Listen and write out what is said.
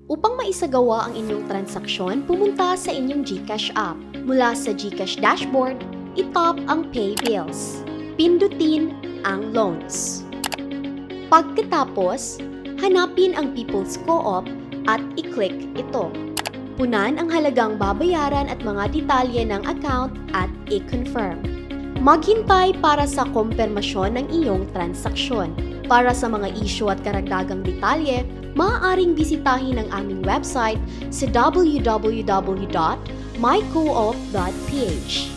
Upang maisagawa ang inyong transaksyon, pumunta sa inyong GCash app. Mula sa GCash dashboard, itap ang Pay Bills. Pindutin ang Loans. Pagkatapos, hanapin ang People's Co-op at i-click ito. Punan ang halagang babayaran at mga detalye ng account at i-confirm. Maghintay para sa kumpirmasyon ng iyong transaksyon. Para sa mga issue at karagdagang detalye, maaaring bisitahin ang aming website sa www.mycoop.ph.